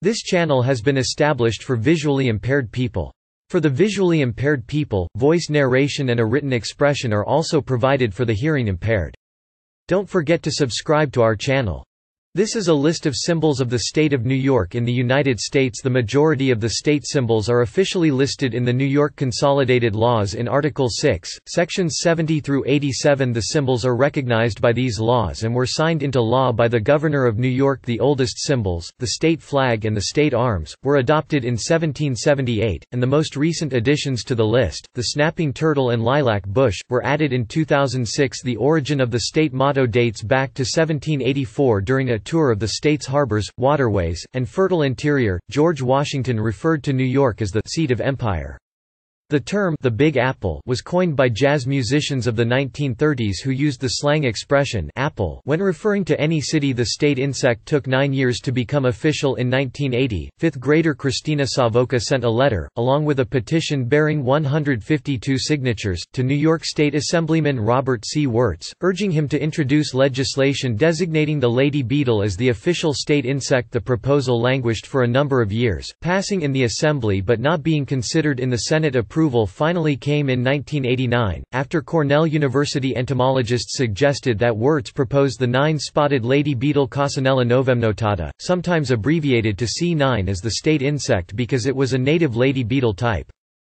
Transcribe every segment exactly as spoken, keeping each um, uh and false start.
This channel has been established for visually impaired people. For the visually impaired people, voice narration and a written expression are also provided for the hearing impaired. Don't forget to subscribe to our channel. This is a list of symbols of the state of New York in the United States. The majority of the state symbols are officially listed in the New York Consolidated Laws in Article six, Sections seventy through eighty-seven. The symbols are recognized by these laws and were signed into law by the Governor of New York. The oldest symbols, the state flag and the state arms, were adopted in seventeen seventy-eight, and the most recent additions to the list, the snapping turtle and lilac bush, were added in two thousand six. The origin of the state motto dates back to seventeen eighty-four. During a tour of the state's harbors, waterways, and fertile interior, George Washington referred to New York as the seat of empire. The term the Big Apple was coined by jazz musicians of the nineteen thirties who used the slang expression apple when referring to any city. The state insect took nine years to become official in nineteen eighty. Fifth grader Christina Savoca sent a letter, along with a petition bearing one hundred fifty-two signatures, to New York State Assemblyman Robert C. Wirtz, urging him to introduce legislation designating the lady beetle as the official state insect. The proposal languished for a number of years, passing in the Assembly but not being considered in the Senate. Approval finally came in nineteen eighty-nine, after Cornell University entomologists suggested that Wirtz propose the nine-spotted lady beetle Cossinella novemnotata, sometimes abbreviated to C nine, as the state insect because it was a native lady beetle type.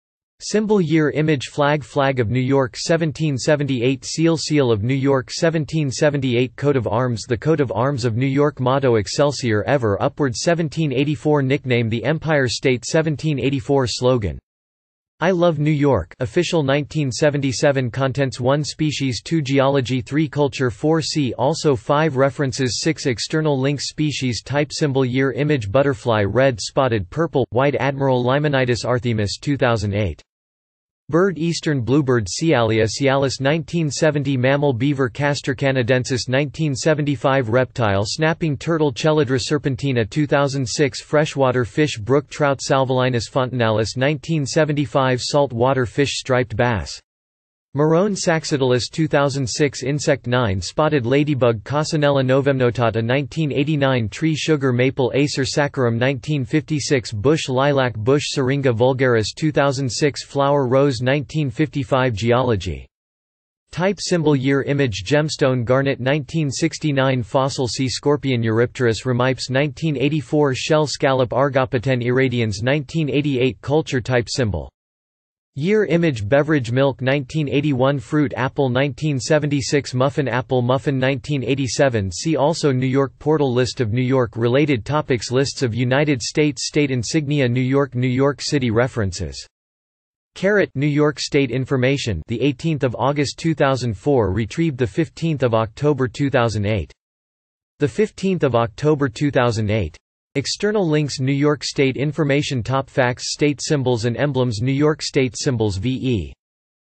Symbol Year Image Flag Flag of New York seventeen seventy-eight Seal Seal of New York seventeen seventy-eight Coat of Arms The Coat of Arms of New York Motto Excelsior Ever Upward seventeen eighty-four Nickname The Empire State seventeen eighty-four Slogan I Love New York official nineteen seventy-seven Contents one Species two Geology three Culture four See also five References six External links Species Type Symbol Year Image Butterfly Red Spotted Purple, White Admiral Limonitis Arthemis two thousand eight Bird Eastern Bluebird Cialia Cialis nineteen seventy Mammal Beaver Castor canadensis nineteen seventy-five Reptile Snapping Turtle Chelydra serpentina two thousand six Freshwater Fish Brook Trout Salvelinus fontinalis nineteen seventy-five Salt Water Fish Striped Bass Marone Saxatilis two thousand six Insect nine Spotted Ladybug Cossinella novemnotata nineteen eighty-nine Tree Sugar Maple Acer saccharum nineteen fifty-six Bush Lilac Bush Syringa vulgaris two thousand six Flower Rose nineteen fifty-five Geology Type Symbol Year Image Gemstone Garnet nineteen sixty-nine Fossil Sea Scorpion Eurypterus ramipes nineteen eighty-four Shell Scallop Argopoten irradians nineteen eighty-eight Culture Type Symbol Year Image Beverage Milk nineteen eighty-one Fruit Apple nineteen seventy-six Muffin Apple Muffin nineteen eighty-seven See also New York Portal List of New York related topics Lists of United States state insignia New York New York City References Carrot New York State Information the eighteenth of August two thousand four retrieved the fifteenth of October two thousand eight the fifteenth of October two thousand eight External links New York State Information Top Facts State Symbols and Emblems New York State Symbols V E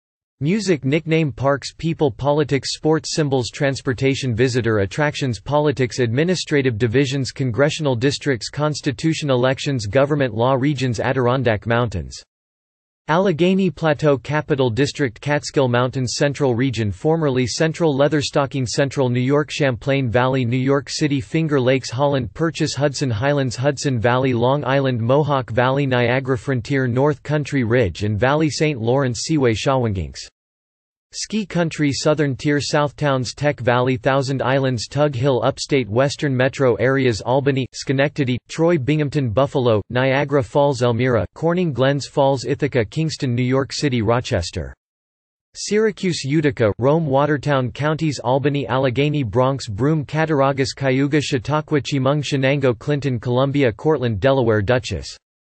Music Nickname Parks People Politics Sports Symbols Transportation Visitor Attractions Politics Administrative Divisions Congressional Districts Constitution Elections Government Law Regions Adirondack Mountains Allegheny Plateau Capital District Catskill Mountains Central Region Formerly Central Leatherstocking Central New York Champlain Valley New York City Finger Lakes Holland Purchase Hudson Highlands Hudson Valley Long Island Mohawk Valley Niagara Frontier North Country Ridge and Valley Saint Lawrence Seaway Shawangings Ski Country Southern Tier Southtowns Tech Valley Thousand Islands Tug Hill Upstate Western Metro Areas Albany, Schenectady, Troy Binghamton Buffalo, Niagara Falls Elmira, Corning Glens Falls Ithaca Kingston New York City Rochester Syracuse Utica, Rome Watertown Counties Albany Allegheny Bronx Broome Cattaraugus Cayuga Chautauqua Chemung Shenango Clinton Columbia Cortland Delaware Dutchess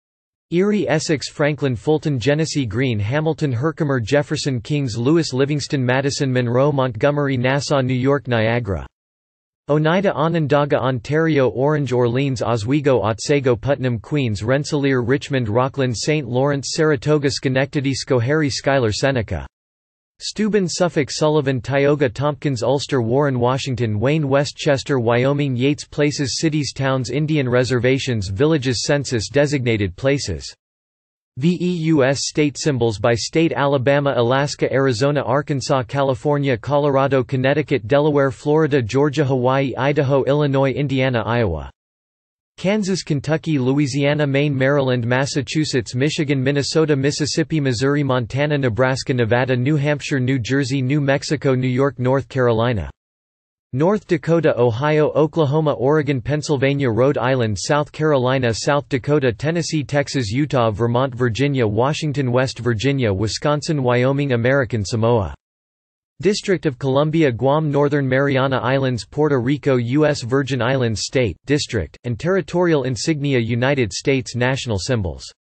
Erie Essex Franklin Fulton Genesee Greene Hamilton Herkimer Jefferson Kings Louis Livingston Madison Monroe Montgomery Nassau New York Niagara Oneida Onondaga Ontario Orange Orleans Oswego Otsego Putnam Queens Rensselaer Richmond Rockland Saint Lawrence Saratoga Schenectady Schoharie Schuyler Seneca Steuben Suffolk Sullivan Tioga Tompkins Ulster Warren Washington Wayne Westchester Wyoming Yates Places Cities Towns Indian Reservations Villages Census Designated Places V E U S State Symbols by State Alabama Alaska Arizona Arkansas California Colorado Connecticut Delaware Florida Georgia Hawaii Idaho Illinois Indiana Iowa Kansas, Kentucky, Louisiana, Maine, Maryland, Massachusetts, Michigan, Minnesota, Mississippi, Missouri, Montana, Nebraska, Nevada, New Hampshire, New Jersey, New Mexico, New York, North Carolina, North Dakota, Ohio, Oklahoma, Oregon, Pennsylvania, Rhode Island, South Carolina, South Dakota, Tennessee, Texas, Utah, Vermont, Virginia, Washington, West Virginia, Wisconsin, Wyoming, American Samoa, District of Columbia, Guam, Northern Mariana Islands, Puerto Rico, U S Virgin Islands State, District, and Territorial insignia, United States national symbols.